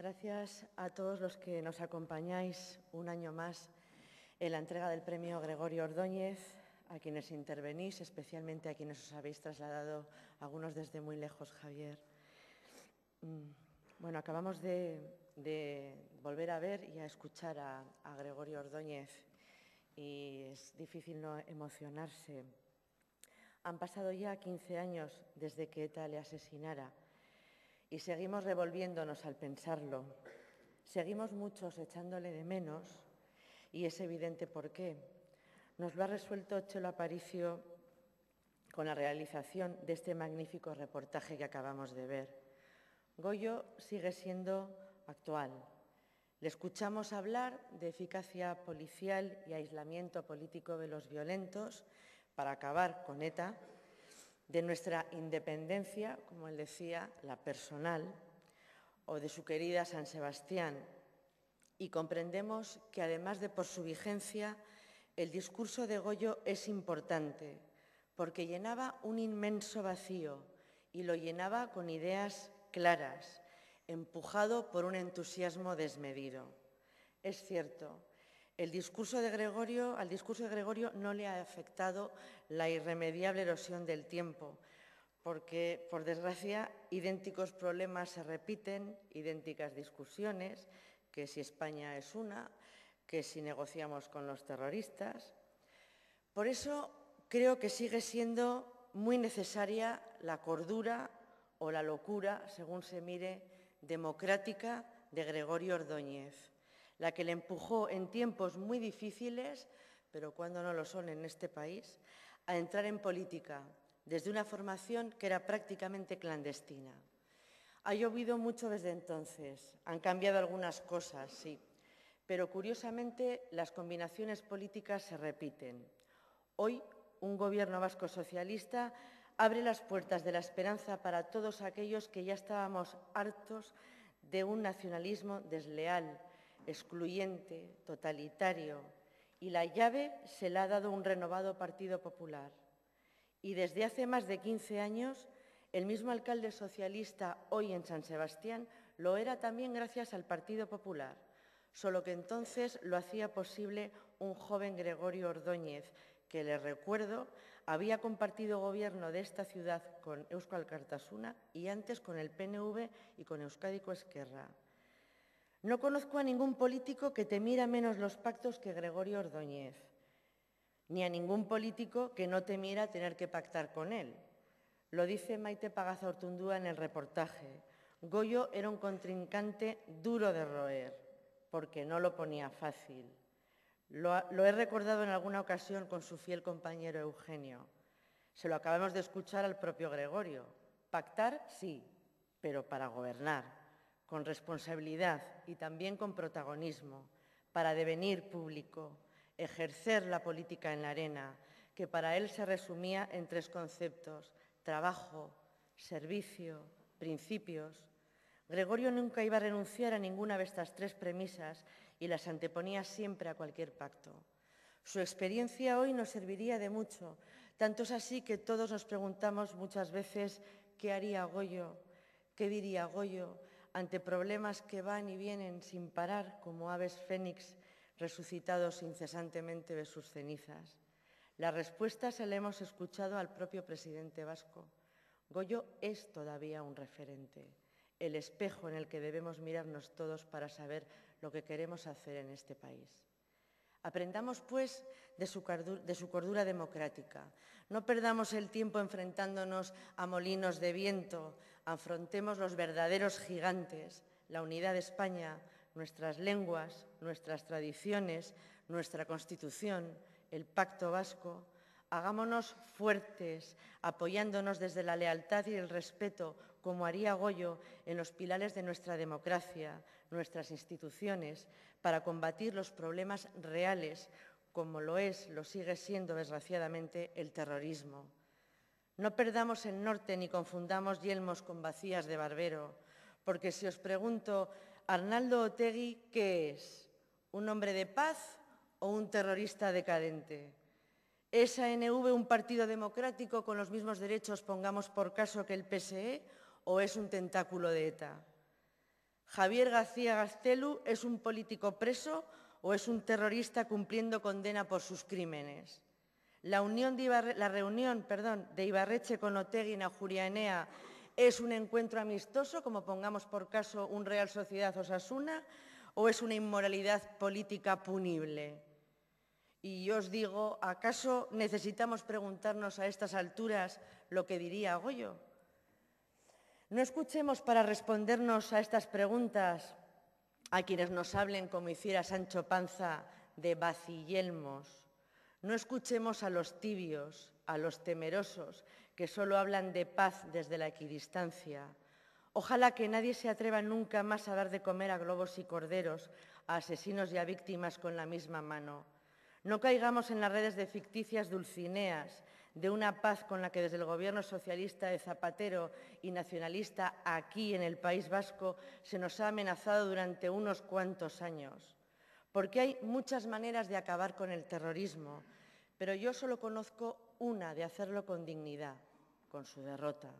Gracias a todos los que nos acompañáis un año más en la entrega del premio Gregorio Ordóñez, a quienes intervenís, especialmente a quienes os habéis trasladado, algunos desde muy lejos, Javier. Bueno, acabamos de volver a ver y a escuchar a Gregorio Ordóñez y es difícil no emocionarse. Han pasado ya 15 años desde que ETA le asesinara y seguimos revolviéndonos al pensarlo. Seguimos muchos echándole de menos y es evidente por qué. Nos lo ha resuelto Txelo Aparicio con la realización de este magnífico reportaje que acabamos de ver. Goyo sigue siendo actual. Le escuchamos hablar de eficacia policial y aislamiento político de los violentos para acabar con ETA, de nuestra independencia, como él decía, la personal, o de su querida San Sebastián. Y comprendemos que, además de por su vigencia, el discurso de Goyo es importante, porque llenaba un inmenso vacío y lo llenaba con ideas claras, empujado por un entusiasmo desmedido. Es cierto, al discurso de Gregorio no le ha afectado la irremediable erosión del tiempo, porque, por desgracia, idénticos problemas se repiten, idénticas discusiones, que si España es una, que si negociamos con los terroristas. Por eso creo que sigue siendo muy necesaria la cordura o la locura, según se mire, democrática de Gregorio Ordóñez, la que le empujó en tiempos muy difíciles, pero cuando no lo son en este país, a entrar en política desde una formación que era prácticamente clandestina. Ha llovido mucho desde entonces, han cambiado algunas cosas, sí, pero curiosamente las combinaciones políticas se repiten. Hoy, un gobierno vasco socialista abre las puertas de la esperanza para todos aquellos que ya estábamos hartos de un nacionalismo desleal, excluyente, totalitario, y la llave se la ha dado un renovado Partido Popular. Y desde hace más de 15 años, el mismo alcalde socialista hoy en San Sebastián lo era también gracias al Partido Popular, solo que entonces lo hacía posible un joven Gregorio Ordóñez, que, les recuerdo, había compartido gobierno de esta ciudad con Eusko Alkartasuna y antes con el PNV y con Euskadiko Ezkerra. No conozco a ningún político que temiera menos los pactos que Gregorio Ordóñez, ni a ningún político que no temiera tener que pactar con él. Lo dice Maite Pagazaurtundúa en el reportaje. Goyo era un contrincante duro de roer, porque no lo ponía fácil. Lo he recordado en alguna ocasión con su fiel compañero Eugenio. Se lo acabamos de escuchar al propio Gregorio. Pactar, sí, pero para gobernar, con responsabilidad y también con protagonismo, para devenir público, ejercer la política en la arena, que para él se resumía en 3 conceptos: trabajo, servicio, principios. Gregorio nunca iba a renunciar a ninguna de estas 3 premisas y las anteponía siempre a cualquier pacto. Su experiencia hoy nos serviría de mucho, tanto es así que todos nos preguntamos muchas veces qué haría Goyo, qué diría Goyo ante problemas que van y vienen sin parar como aves fénix resucitados incesantemente de sus cenizas. La respuesta se la hemos escuchado al propio presidente vasco. Goyo es todavía un referente, el espejo en el que debemos mirarnos todos para saber lo que queremos hacer en este país. Aprendamos, pues, de su cordura democrática. No perdamos el tiempo enfrentándonos a molinos de viento. Afrontemos los verdaderos gigantes, la unidad de España, nuestras lenguas, nuestras tradiciones, nuestra Constitución, el Pacto Vasco. Hagámonos fuertes, apoyándonos desde la lealtad y el respeto, como haría Goyo, en los pilares de nuestra democracia, nuestras instituciones, para combatir los problemas reales, como lo sigue siendo, desgraciadamente, el terrorismo. No perdamos el norte ni confundamos yelmos con bacías de barbero, porque si os pregunto, Arnaldo Otegi, ¿qué es? ¿Un hombre de paz o un terrorista decadente? ¿Es ANV un partido democrático con los mismos derechos, pongamos por caso, que el PSE, o es un tentáculo de ETA? ¿Javier García Gaztelu es un político preso o es un terrorista cumpliendo condena por sus crímenes? La reunión de Ibarretxe con Otegi en Ajuria Enea es un encuentro amistoso, como pongamos por caso un Real Sociedad Osasuna, o es una inmoralidad política punible. Y yo os digo, ¿acaso necesitamos preguntarnos a estas alturas lo que diría Goyo? No escuchemos para respondernos a estas preguntas a quienes nos hablen, como hiciera Sancho Panza, de vacillelmos. No escuchemos a los tibios, a los temerosos, que solo hablan de paz desde la equidistancia. Ojalá que nadie se atreva nunca más a dar de comer a globos y corderos, a asesinos y a víctimas con la misma mano. No caigamos en las redes de ficticias dulcineas, de una paz con la que desde el Gobierno socialista de Zapatero y nacionalista aquí en el País Vasco se nos ha amenazado durante unos cuantos años. Porque hay muchas maneras de acabar con el terrorismo, pero yo solo conozco una de hacerlo con dignidad, con su derrota.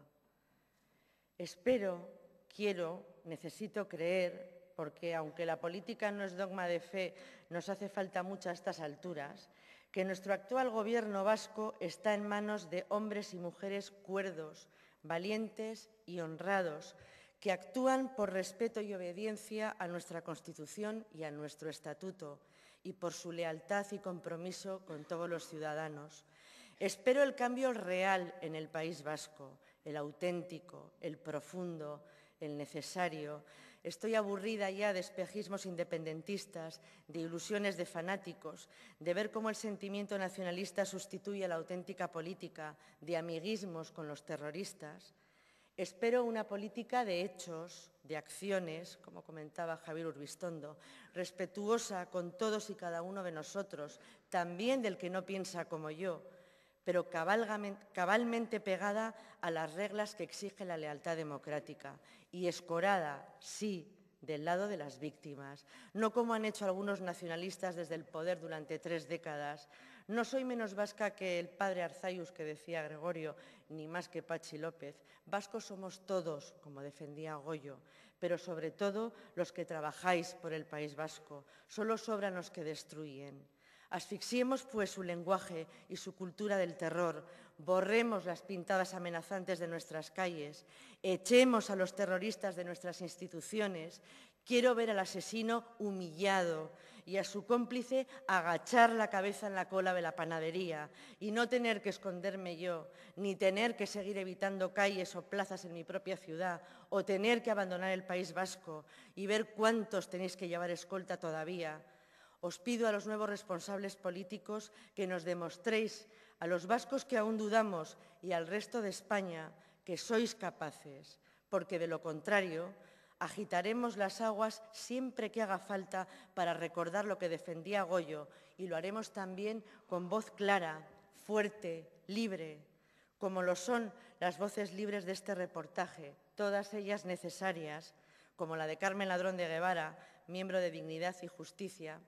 Espero, quiero, necesito creer, porque aunque la política no es dogma de fe, nos hace falta mucho a estas alturas, que nuestro actual Gobierno vasco está en manos de hombres y mujeres cuerdos, valientes y honrados, que actúan por respeto y obediencia a nuestra Constitución y a nuestro Estatuto, y por su lealtad y compromiso con todos los ciudadanos. Espero el cambio real en el País Vasco, el auténtico, el profundo, el necesario. Estoy aburrida ya de espejismos independentistas, de ilusiones de fanáticos, de ver cómo el sentimiento nacionalista sustituye a la auténtica política, de amiguismos con los terroristas. Espero una política de hechos, de acciones, como comentaba Javier Urbistondo, respetuosa con todos y cada uno de nosotros, también del que no piensa como yo, pero cabalmente pegada a las reglas que exige la lealtad democrática y escorada, sí, del lado de las víctimas, no como han hecho algunos nacionalistas desde el poder durante 3 décadas. No soy menos vasca que el padre Arzayus, que decía Gregorio, ni más que Patxi López. Vascos somos todos, como defendía Goyo, pero sobre todo los que trabajáis por el País Vasco. Solo sobran los que destruyen. Asfixiemos, pues, su lenguaje y su cultura del terror, borremos las pintadas amenazantes de nuestras calles, echemos a los terroristas de nuestras instituciones. Quiero ver al asesino humillado y a su cómplice agachar la cabeza en la cola de la panadería y no tener que esconderme yo, ni tener que seguir evitando calles o plazas en mi propia ciudad o tener que abandonar el País Vasco y ver cuántos tenéis que llevar escolta todavía. Os pido a los nuevos responsables políticos que nos demostréis, a los vascos que aún dudamos y al resto de España, que sois capaces, porque de lo contrario agitaremos las aguas siempre que haga falta para recordar lo que defendía Goyo y lo haremos también con voz clara, fuerte, libre, como lo son las voces libres de este reportaje, todas ellas necesarias, como la de Carmen Ladrón de Guevara, miembro de Dignidad y Justicia.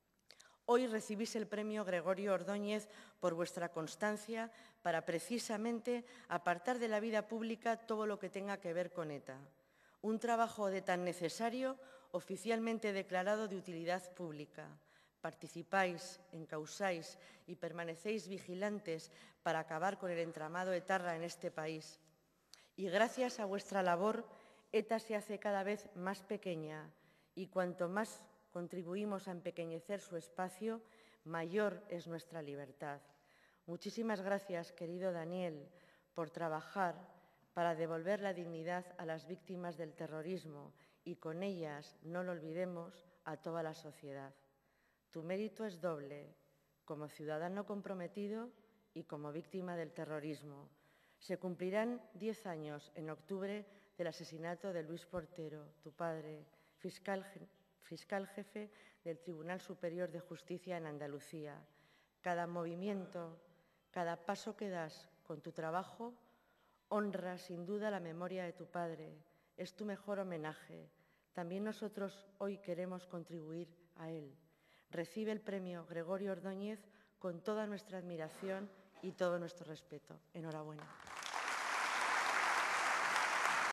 Hoy recibís el premio Gregorio Ordóñez por vuestra constancia para precisamente apartar de la vida pública todo lo que tenga que ver con ETA. Un trabajo de tan necesario, oficialmente declarado de utilidad pública. Participáis, encausáis y permanecéis vigilantes para acabar con el entramado etarra en este país. Y gracias a vuestra labor, ETA se hace cada vez más pequeña y cuanto más contribuimos a empequeñecer su espacio, mayor es nuestra libertad. Muchísimas gracias, querido Daniel, por trabajar para devolver la dignidad a las víctimas del terrorismo y con ellas, no lo olvidemos, a toda la sociedad. Tu mérito es doble, como ciudadano comprometido y como víctima del terrorismo. Se cumplirán 10 años en octubre del asesinato de Luis Portero, tu padre, fiscal jefe del Tribunal Superior de Justicia en Andalucía. Cada movimiento, cada paso que das con tu trabajo honra sin duda la memoria de tu padre. Es tu mejor homenaje. También nosotros hoy queremos contribuir a él. Recibe el premio Gregorio Ordóñez con toda nuestra admiración y todo nuestro respeto. Enhorabuena.